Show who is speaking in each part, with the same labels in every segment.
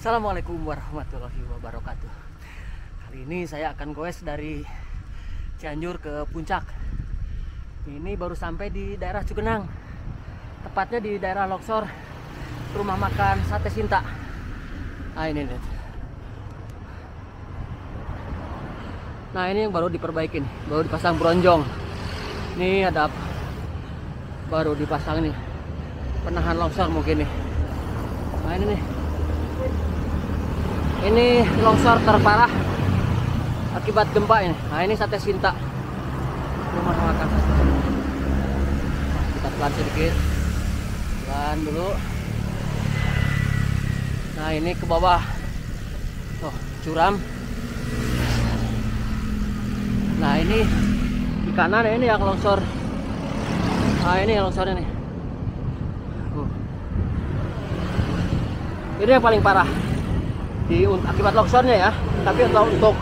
Speaker 1: Assalamualaikum warahmatullahi wabarakatuh. Kali ini saya akan goes dari Cianjur ke Puncak. Ini baru sampai di daerah Cugenang, tepatnya di daerah Loksor, rumah makan Sate Sinta. Nah ini nih. Nah ini yang baru diperbaiki nih, baru dipasang bronjong. Ini ada baru dipasang nih penahan longsor mungkin nih. Nah ini nih. Ini longsor terparah akibat gempa ini. Nah ini Sate Sinta, rumah makan Sate Sinta. Kita pelan sedikit, pelan dulu. Nah ini ke bawah, oh curam. Nah ini di kanan ini yang longsor. Nah ini yang longsornya nih. Ini yang paling parah akibat longsornya ya. Tapi untuk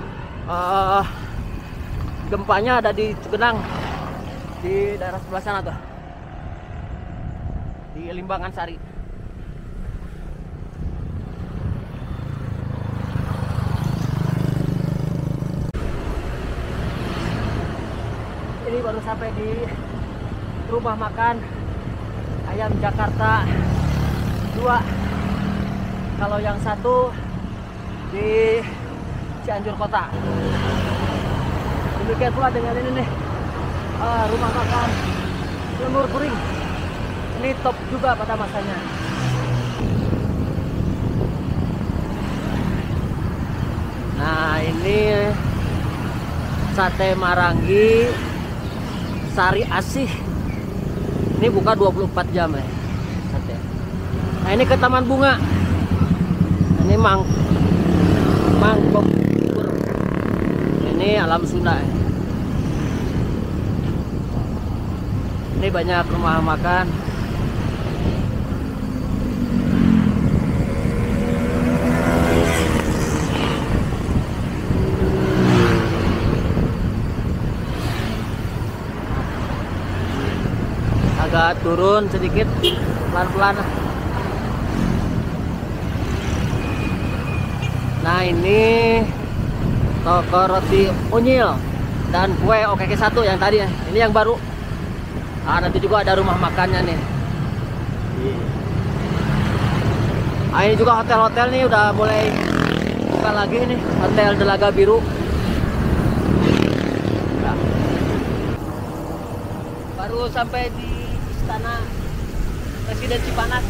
Speaker 1: gempanya ada di Cugenang, di daerah sebelah sana tuh, di Limbangan Sari. Ini baru sampai di rumah makan Ayam Jakarta 2. Kalau yang satu di Cianjur Kota. Demikian pula dengan ini nih, rumah makan Lemur Kuring. Ini top juga pada masanya. Nah ini Sate Marangi Sari Asih. Ini buka 24 jam ya sate. Nah ini ke Taman Bunga. Ini mangkok. Ini alam Sunda. Ini banyak rumah makan. Agak turun sedikit, pelan-pelan. Nah ini toko roti unyil dan kue OKK 1 yang tadi ya. Ini yang baru. Nah, nanti juga ada rumah makannya nih. Nah, ini juga hotel-hotel nih udah mulai buka lagi nih. Hotel Delaga Biru. Nah. Baru sampai di Istana Presiden Cipanas.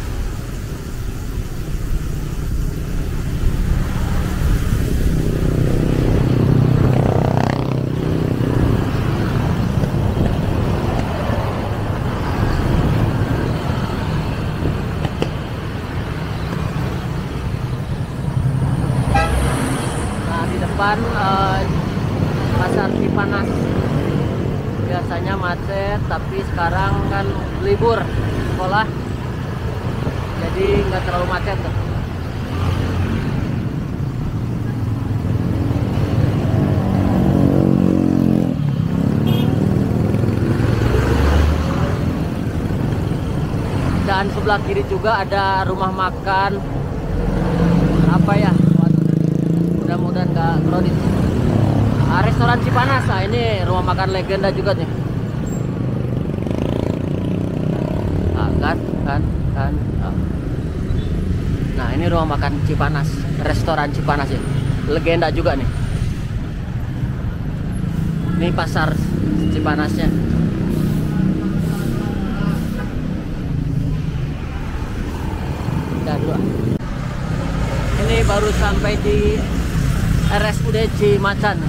Speaker 1: Depan pasar Cipanas biasanya macet, tapi sekarang kan libur sekolah, jadi nggak terlalu macet tuh. Dan sebelah kiri juga ada rumah makan apa ya, mudah-mudahan nggak crowded. Restoran Cipanas. Nah ini rumah makan legenda juga nih. Kan. Nah ini rumah makan Cipanas, restoran Cipanas ya, legenda juga nih. Ini pasar Cipanasnya. Ini baru sampai di RSUD Cimacan.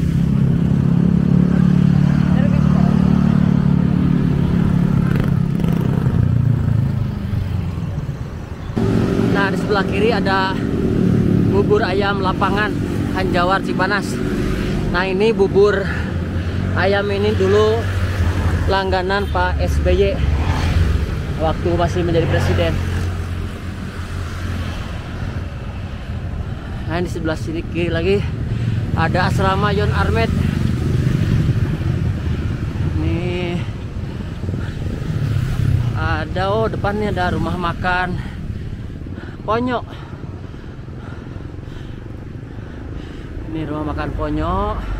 Speaker 1: Nah di sebelah kiri ada bubur ayam lapangan Hanjawar Cipanas. Nah ini bubur ayam ini dulu langganan Pak SBY waktu masih menjadi presiden. Nah di sebelah sini kiri lagi ada asrama Yon Armet. Nih ada, oh depannya ada rumah makan Ponyok. Ini rumah makan Ponyo.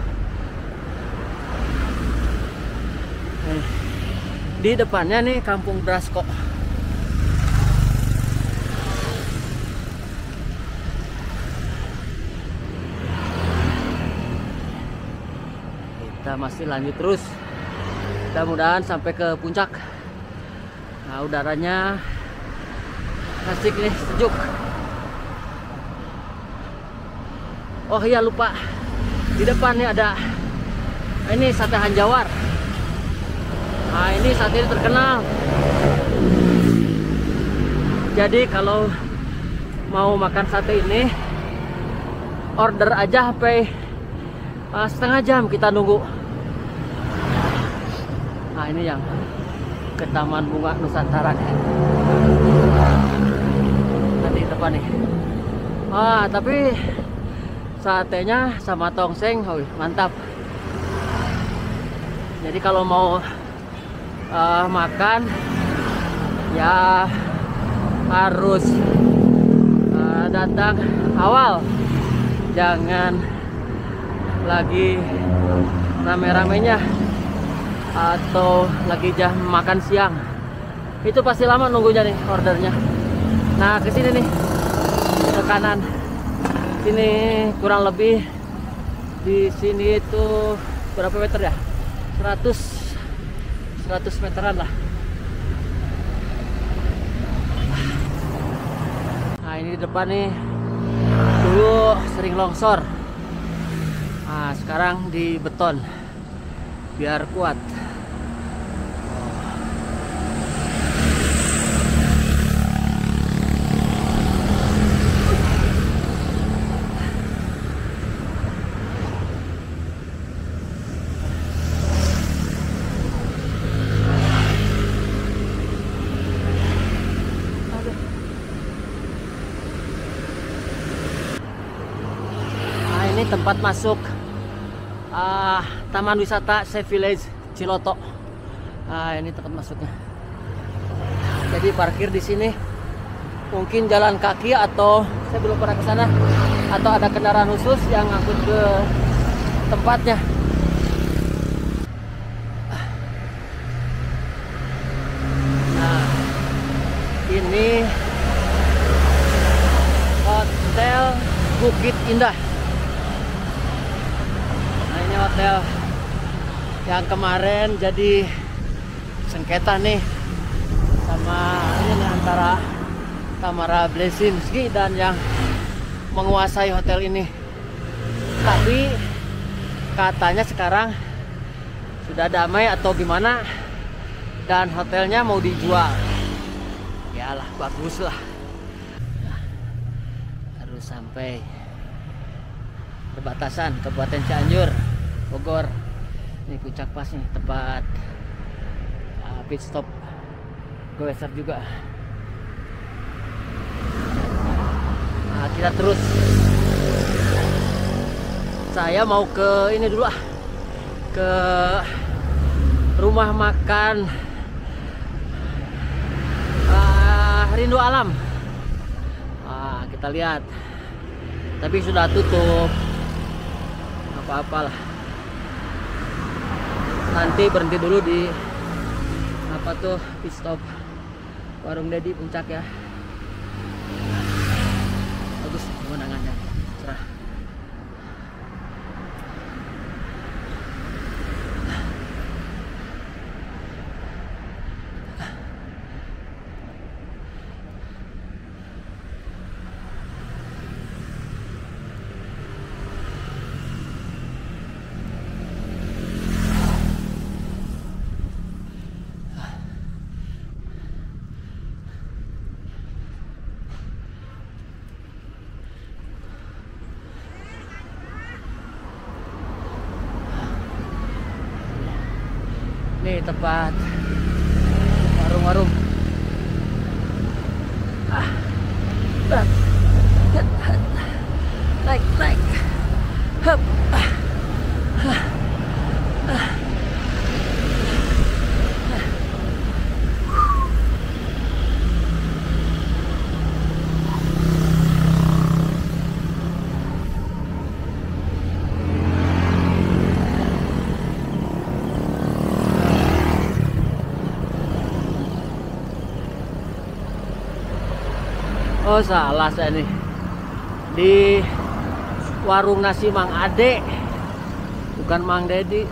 Speaker 1: Di depannya nih Kampung Drasko. Kita masih lanjut terus. Mudah-mudahan sampai ke puncak. Nah, udaranya asik nih, sejuk. Oh iya, lupa. Di depan nih ada ini sate Hanjawar. Nah, ini saat ini terkenal. Jadi kalau mau makan sate ini, order aja sampai setengah jam kita nunggu. Nah, ini yang ke Taman Bunga Nusantara nih. Nanti depan nih. Tapi satenya sama tongseng, mantap. Jadi kalau mau makan ya harus datang awal, jangan lagi rame-ramenya atau lagi jam makan siang. Itu pasti lama nunggunya nih ordernya. Nah, ke sini nih, ke kanan sini kurang lebih di sini itu berapa meter ya? 100 meteran lah. Nah, ini di depan nih dulu sering longsor. Nah, sekarang di beton biar kuat. Tempat masuk Taman Wisata Safe Village Ciloto. Ini tempat masuknya. Jadi parkir di sini. Mungkin jalan kaki atau saya belum pernah ke sana, atau ada kendaraan khusus yang ngangkut ke tempatnya. Nah, ini Hotel Bukit Indah. Hotel yang kemarin jadi sengketa nih sama ini nih, antara Tamara Blesinski dan yang menguasai hotel ini. Tapi katanya sekarang sudah damai atau gimana, dan hotelnya mau dijual. Yalah, bagus lah. Harus sampai perbatasan Kabupaten Cianjur, Bogor. Ini puncak pas nih, tempat pit stop goeser juga. Nah, kita terus. Saya mau ke ini dulu ke rumah makan Rindu Alam. Kita lihat, tapi sudah tutup. Apa-apalah. Nanti berhenti dulu di apa tuh, pit stop Warung Dedi Puncak ya. Bagus pemandangannya, cerah. Nih tempat warung-warung. Berat. Naik. Hup. Oh salah saya nih. Di warung nasi Mang Ade, bukan Mang Dedi.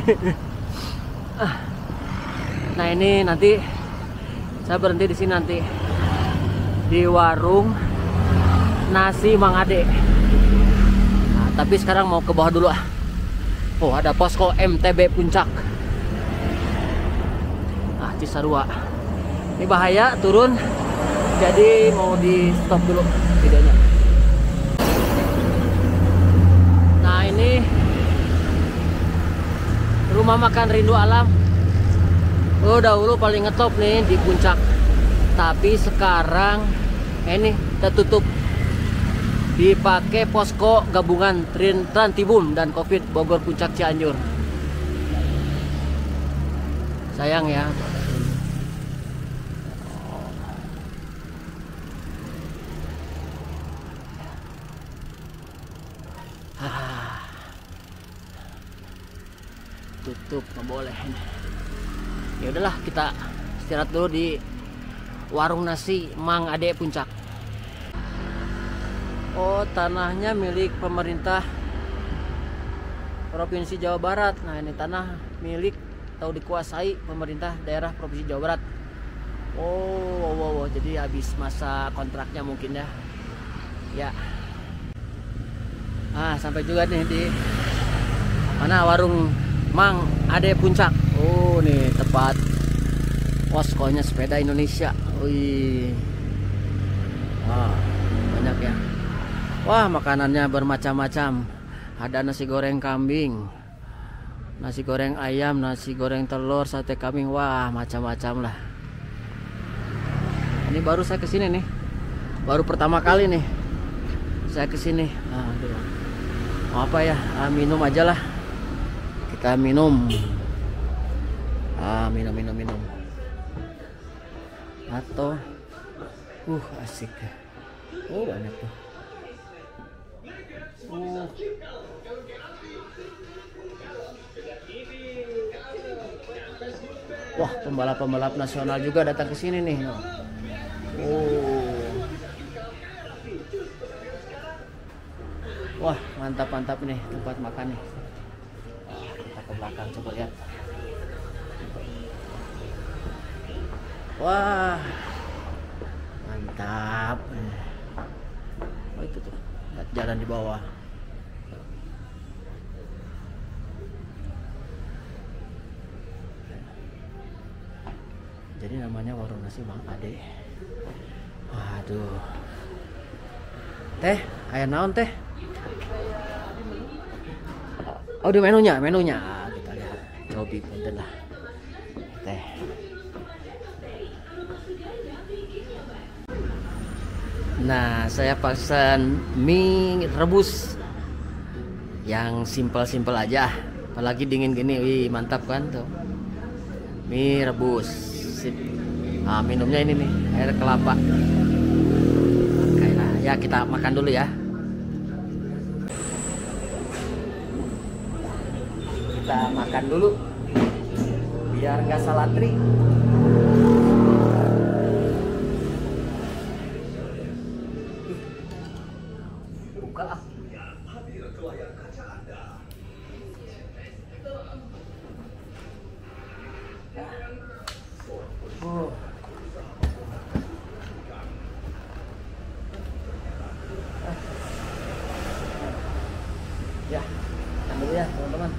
Speaker 1: Nah ini nanti saya berhenti di sini nanti di warung nasi Mang Ade. Nah, tapi sekarang mau ke bawah dulu ah. Oh ada posko MTB Puncak. Ah Cisarua. Ini bahaya turun. Jadi mau di stop dulu videonya. Nah ini rumah makan Rindu Alam. Oh dahulu paling ngetop nih di puncak. Tapi sekarang ini udah tutup. Dipakai posko gabungan Trantibum dan Covid Bogor Puncak Cianjur. Sayang ya. Tutup, nggak boleh. Ya udahlah, kita istirahat dulu di warung nasi Mang Ade Puncak. Oh tanahnya milik pemerintah Provinsi Jawa Barat. Nah ini tanah milik atau dikuasai pemerintah daerah Provinsi Jawa Barat. Oh, jadi habis masa kontraknya mungkin ya. Ya. Ah sampai juga nih di mana warung Mang Ade Puncak. Oh nih tempat poskonya sepeda Indonesia. Wih. Wah banyak ya. Wah makanannya bermacam-macam. Ada nasi goreng kambing, nasi goreng ayam, nasi goreng telur, sate kambing. Wah macam-macam lah. Ini baru saya kesini nih. Baru pertama kali nih saya kesini. Aduh. Mau apa ya? Minum aja lah. Kita minum. Minum. Atau asik. Oh banyak tuh. Wah, pembalap-pembalap nasional juga datang ke sini nih. Wah, mantap nih tempat makan nih. Kita ke belakang coba lihat. Wah, mantap. Oh itu tuh, lihat jalan di bawah. Jadi namanya warung nasi Mang Ade. Waduh. Teh, aya naon teh? Oh di menunya. Kita lihat. Cobi punten lah. Teh. Nah, saya pesan mie rebus yang simpel aja. Apalagi dingin gini, wih mantap kan tuh. Mie rebus. Sip. Minumnya ini nih, air kelapa. Oke, nah ya kita makan dulu ya. Kita makan dulu biar nggak salah tri. Buka ah. Ya, ambil ya teman-teman.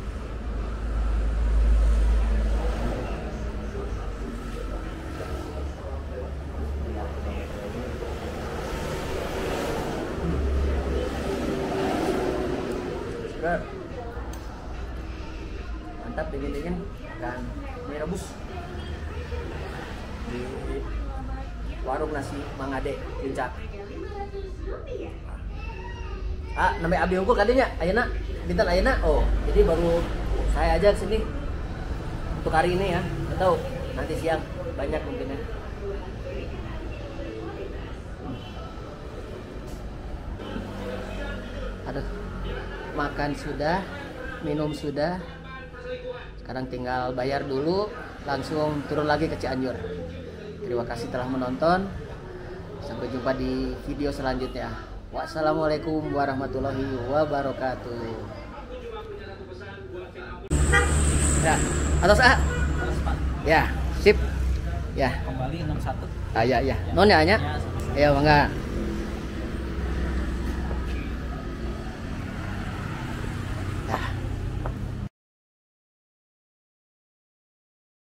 Speaker 1: Mantap dingin dan mie rebus di warung nasi Mang Ade Puncak. Namanya abdi unggul kadinya ayeuna bintan ayeuna. Oh jadi baru saya aja kesini untuk hari ini ya. Nggak tahu nanti siang banyak mungkin ya. Aduh, makan sudah, minum sudah. Sekarang tinggal bayar dulu, langsung turun lagi ke Cianjur. Terima kasih telah menonton. Sampai jumpa di video selanjutnya. Wassalamualaikum warahmatullahi wabarakatuh. Ya, atas A. Ya, sip. Ya.
Speaker 2: Kembali 61.
Speaker 1: Ah, ya, ya. Non ya, nya. Ya, bangga.